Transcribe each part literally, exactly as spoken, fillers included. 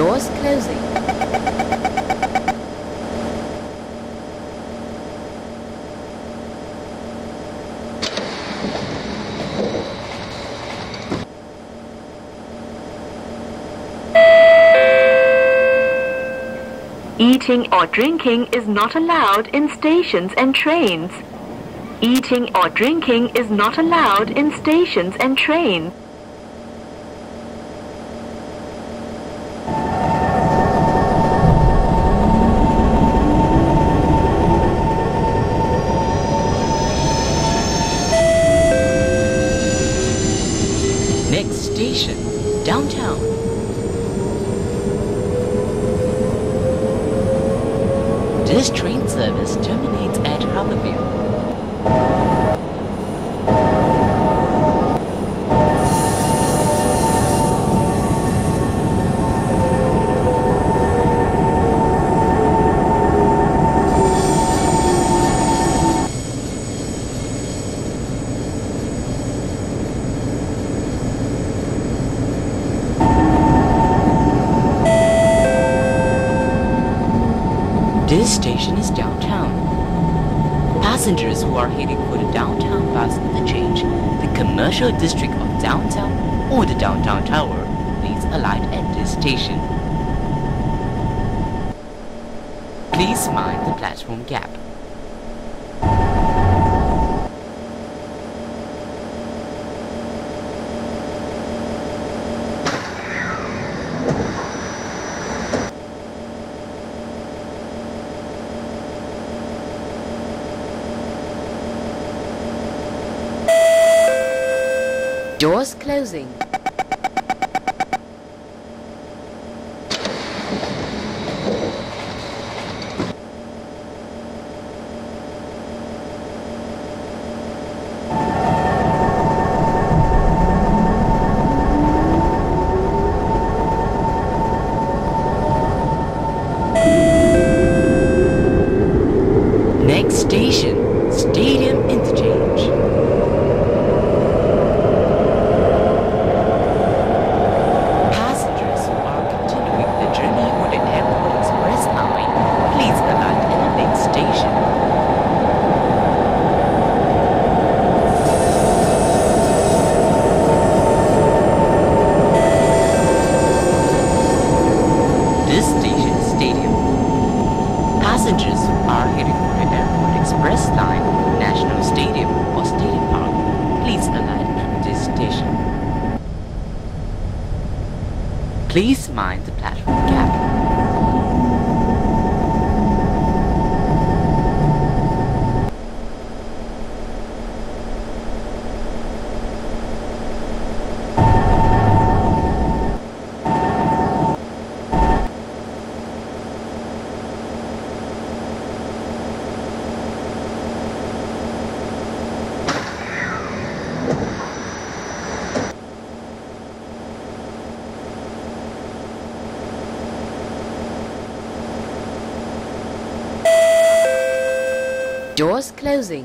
Doors closing. Eating or drinking is not allowed in stations and trains. Eating or drinking is not allowed in stations and trains. Next station, downtown. This train service terminates at Harbourvale. This station is downtown. Passengers who are heading for the downtown bus interchange, the commercial district of downtown or the downtown tower, please alight at this station. Please mind the platform gap. Doors closing. Next station, Stadium Interchange. Passengers who are heading for the Airport Express Line, National Stadium or Stadium Park, please alight at this station. Please mind the platform gap. Doors closing.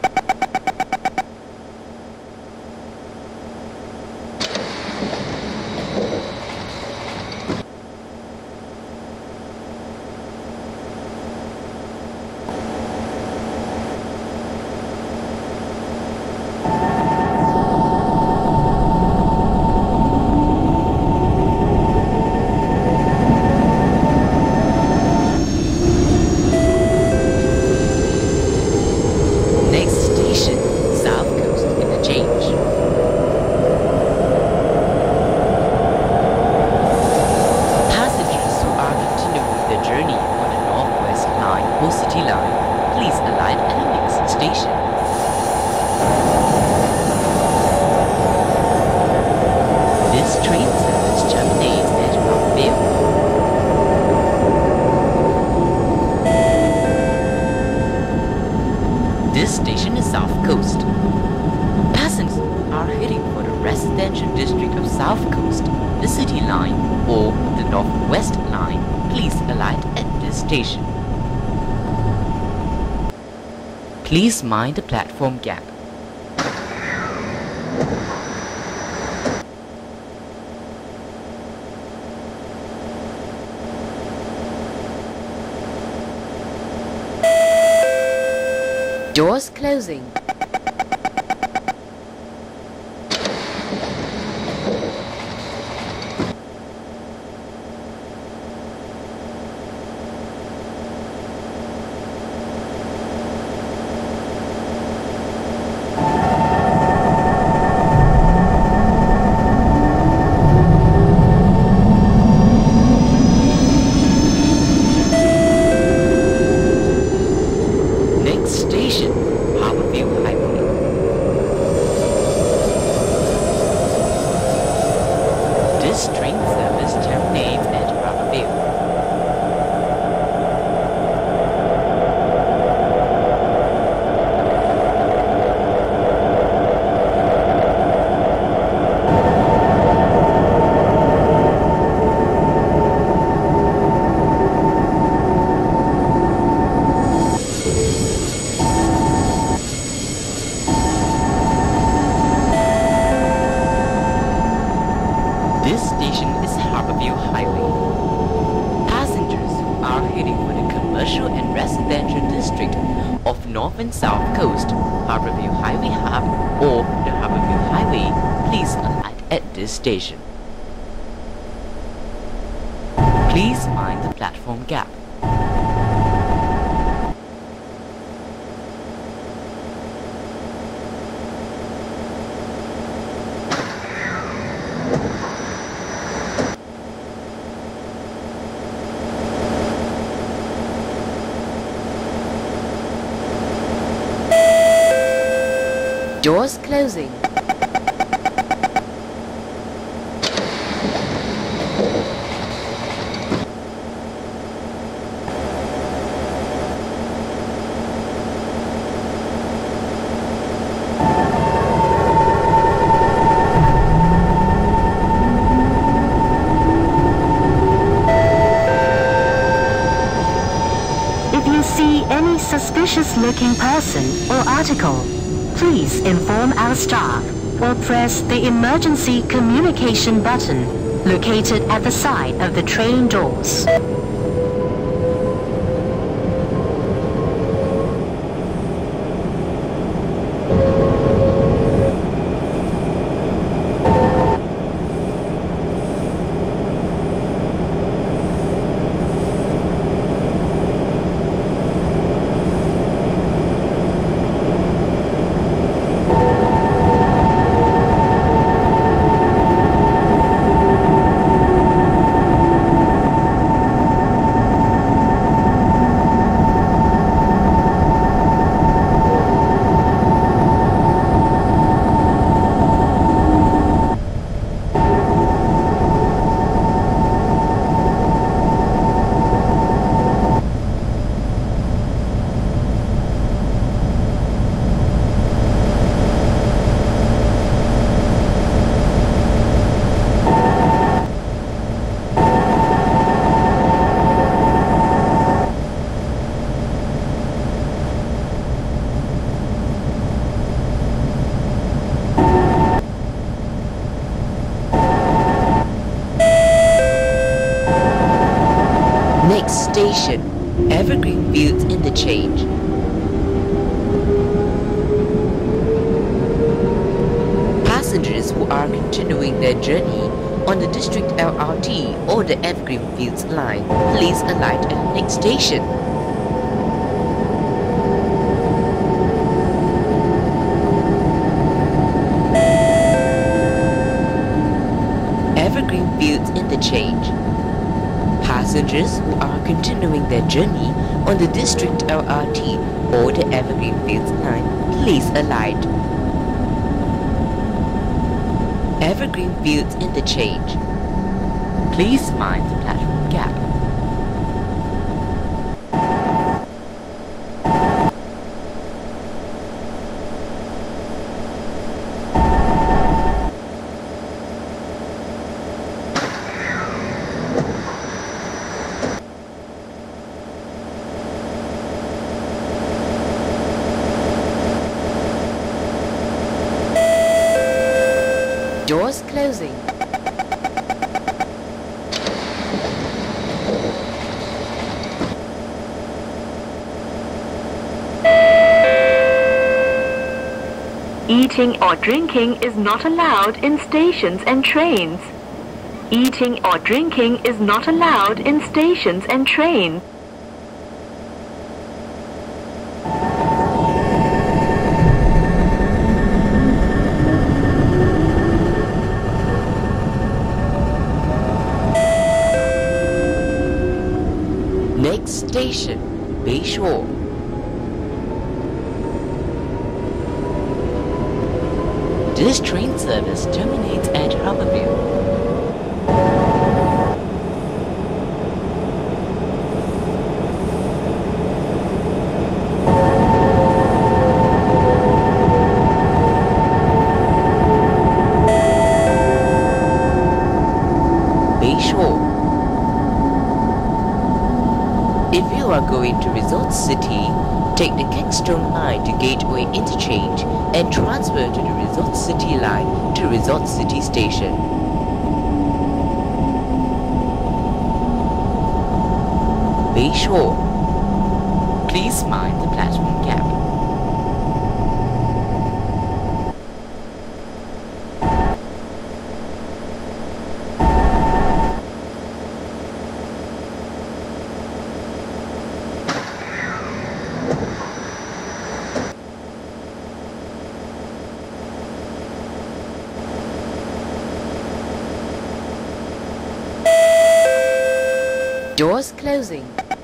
This station is South Coast. Passengers who are heading for the residential district of South Coast, the City Line or the Northwest Line, please alight at this station. Please mind the platform gap. Doors closing. Station, Harbourvale Highway. This train service terminates at Harbourvale. This station is Harbourvale Highway. Passengers who are heading for the commercial and residential district of North and South Coast, Harbourvale Highway Hub or the Harbourvale Highway, please alight at this station. Please mind the platform gap. Doors closing. If you see any suspicious-looking person or article, please inform our staff or press the emergency communication button located at the side of the train doors. Next station, Evergreen Fields Interchange. Passengers who are continuing their journey on the District L R T or the Evergreen Fields line, please alight at the next station. Evergreen Fields Interchange. Passengers who are continuing their journey on the District L R T or the Evergreen Fields line, please alight. Evergreen Fields Interchange. Please mind the platform gap. Doors closing. Eating or drinking is not allowed in stations and trains. Eating or drinking is not allowed in stations and trains. Next station, Bayshore. This train service terminates at Harbourvale. Bayshore. If you are going to Resort City, take the Caxton line to Gateway Interchange and transfer to the Resort City line to Resort City Station. Bayshore. Please mind the platform gap. Doors closing.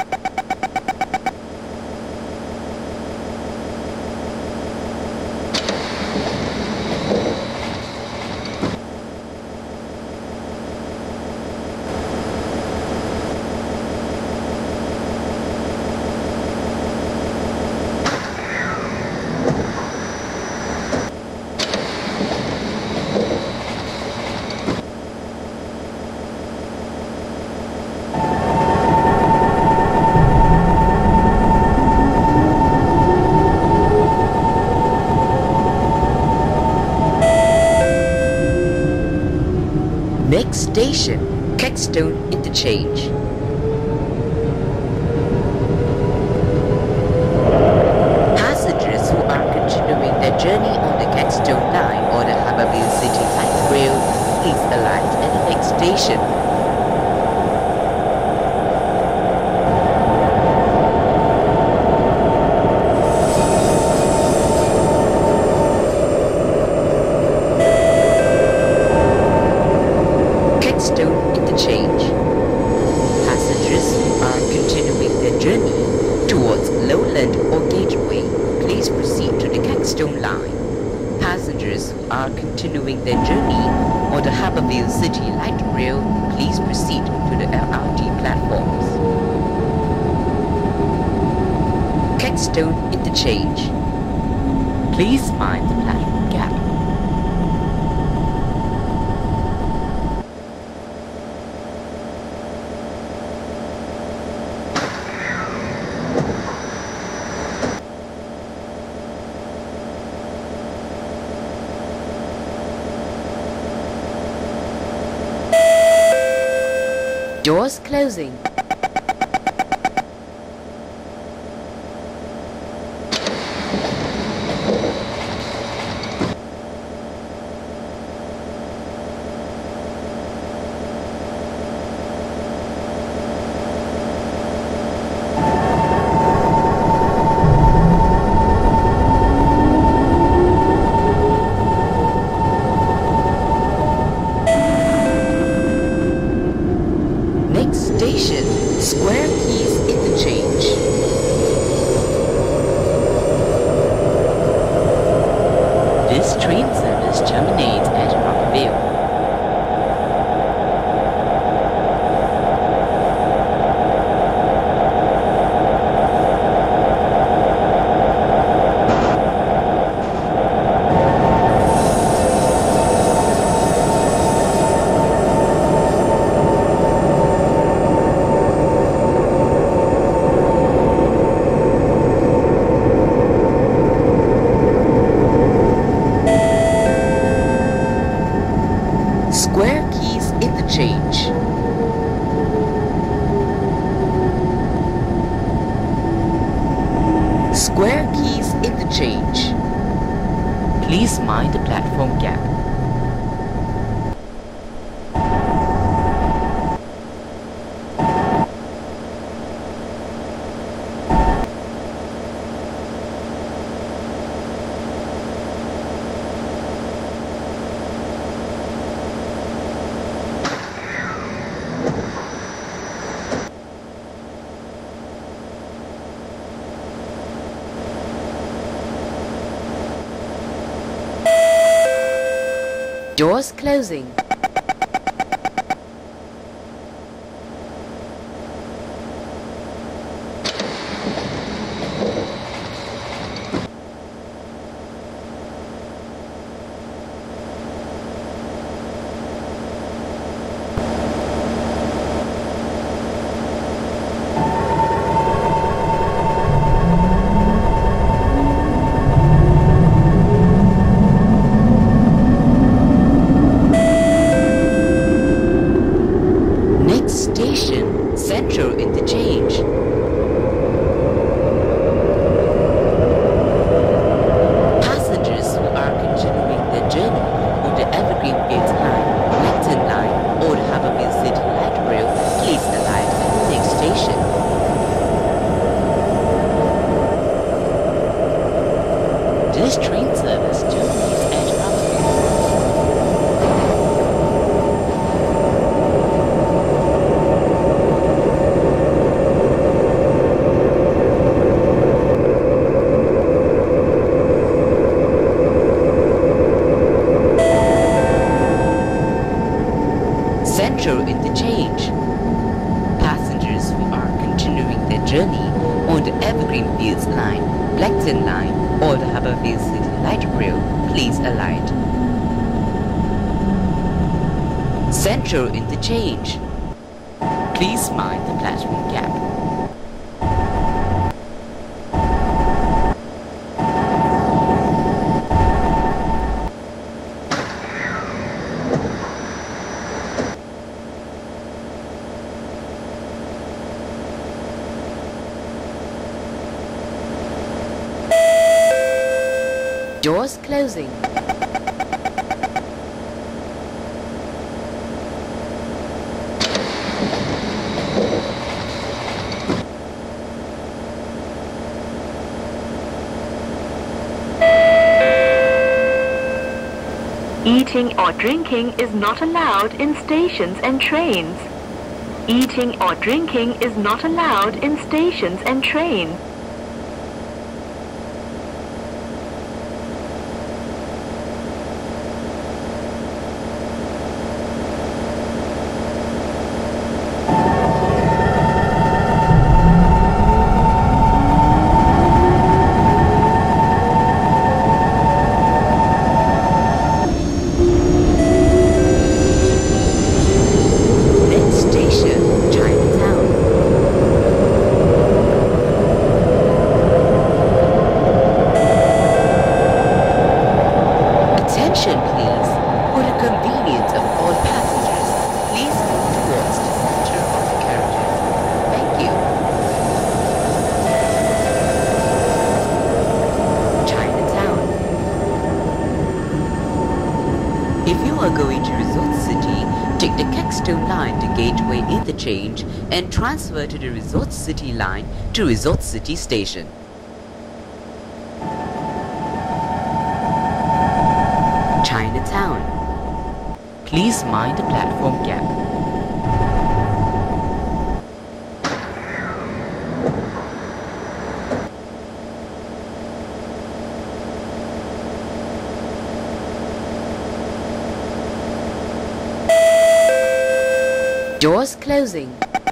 Next station, Caxton Interchange. Passengers who are continuing their journey on the Caxton line or the Harbourvale City Light Rail, please alight at the next station. Interchange. Passengers who are continuing their journey towards Lowland or Gateway, please proceed to the Caxton line. Passengers who are continuing their journey on the Harbourvale City Light Rail, please proceed to the L R T platforms. Caxton Interchange. Please mind the platform gap. Doors closing. Station, Square Keys Interchange. This train service terminates at Harbourvale. Square Keys Interchange. Square Keys Interchange. Please mind the platform gap. Doors closing. Station, Central Interchange. Passengers who are continuing their journey on the Evergreen Fields Line, Blackton Line or the Harbourvale City Light Rail, please alight at the next station. This train service terminates at Harbourvale. Central Interchange. Passengers who are continuing their journey on the Evergreen Fields Line, Blackton Line or the Harbourvale City Light Rail, please alight. Central Interchange. Please mind the platform gap. Doors closing. Eating or drinking is not allowed in stations and trains. Eating or drinking is not allowed in stations and trains. Line to Gateway Interchange and transfer to the Resort City Line to Resort City Station. Chinatown. Please mind the platform gap. Doors closing.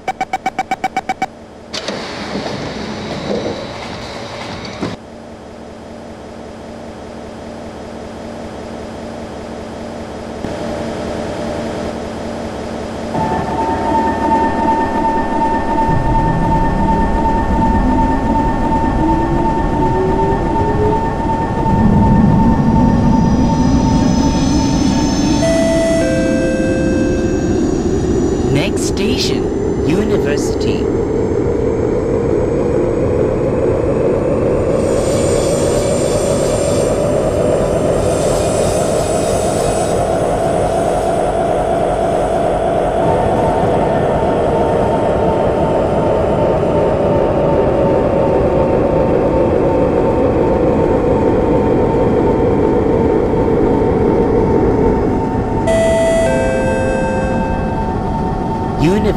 Station, University.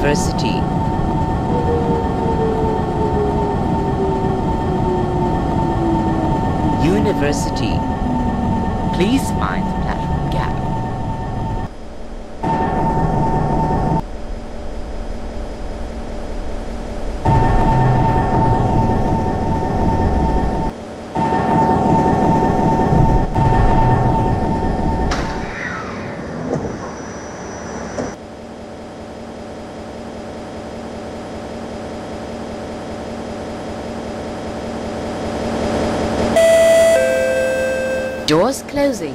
University. University. Please mind the platform gap. Doors closing.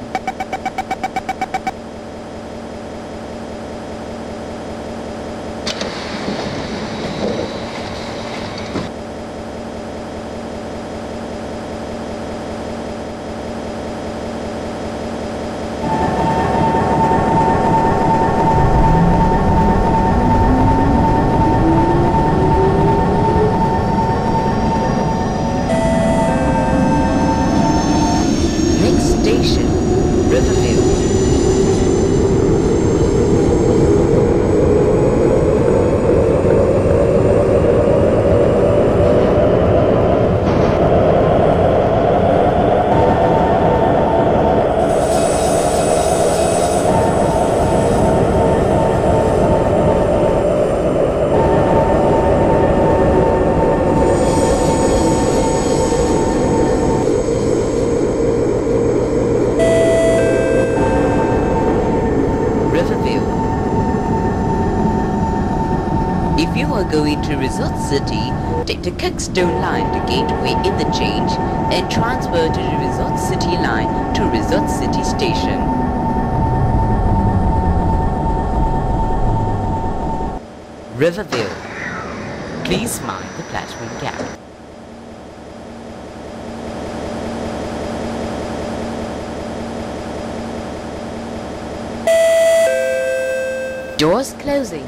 Station, Rivervale. If you are going to Resort City, take the Keckstone line to Gateway Interchange and transfer to the Resort City line to Resort City Station. Rivervale. Please mind the platform gap. Doors closing.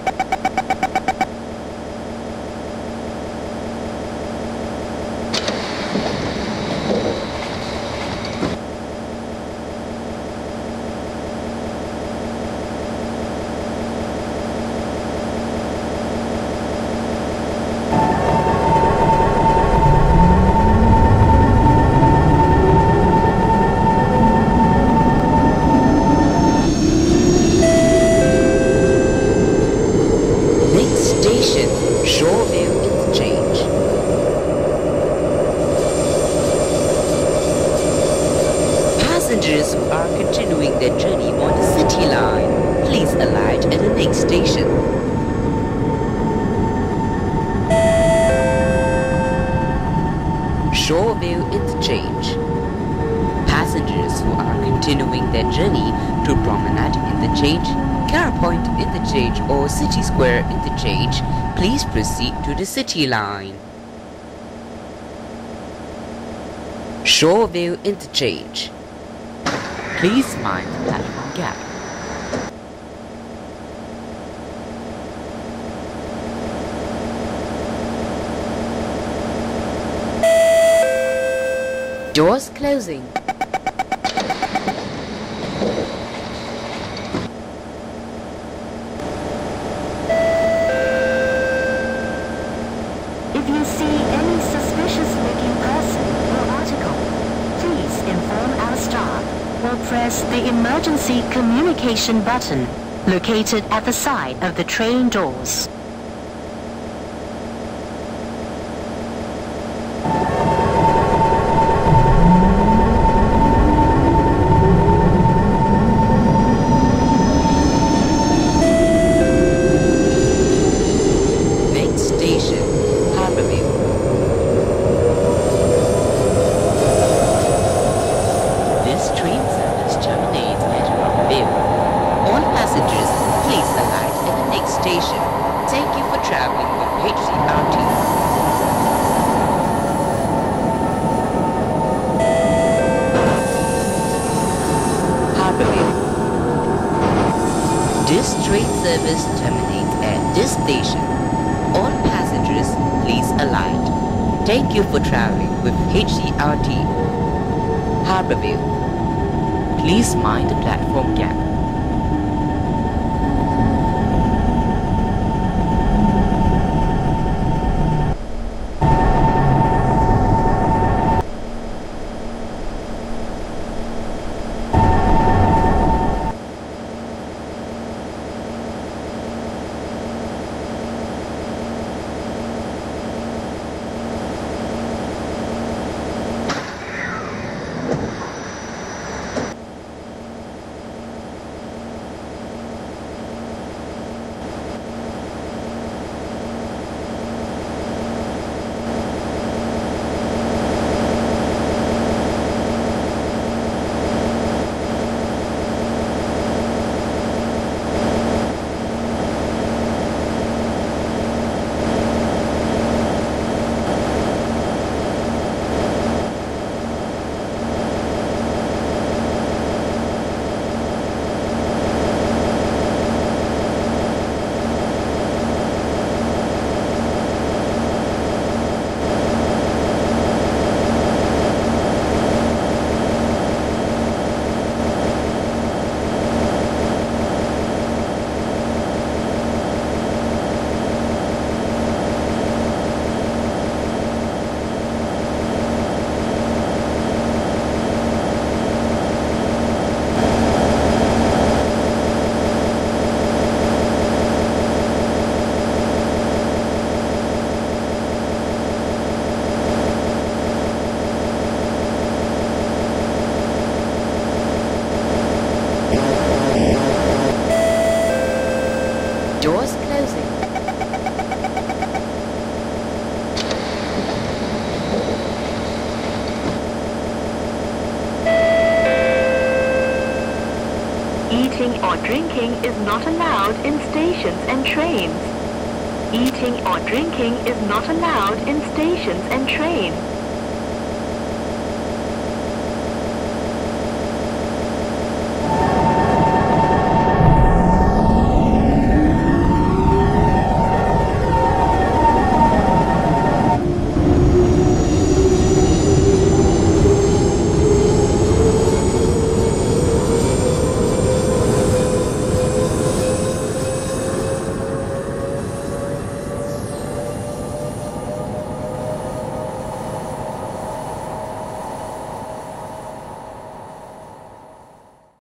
Passengers who are continuing their journey on the City Line, please alight at the next station. Shoreville Interchange. Passengers who are continuing their journey to Promenade Interchange, Carapoint Interchange or City Square Interchange, please proceed to the City Line. Shoreville Interchange. Please mind the platform gap. Doors closing. If you see any suspicious looking person or article, please inform our staff or press the emergency communication button located at the side of the train doors. Next station, Harbourvale. This train service terminates at Harbourvale. All passengers, please alight at the next station. Thank you for traveling with H C R T. Harbourvale. This train service terminates at this station. All passengers, please alight. Thank you for traveling with H C R T. Harbourvale. Please mind the platform gap. Eating or drinking is not allowed in stations and trains. Eating or drinking is not allowed in stations and trains.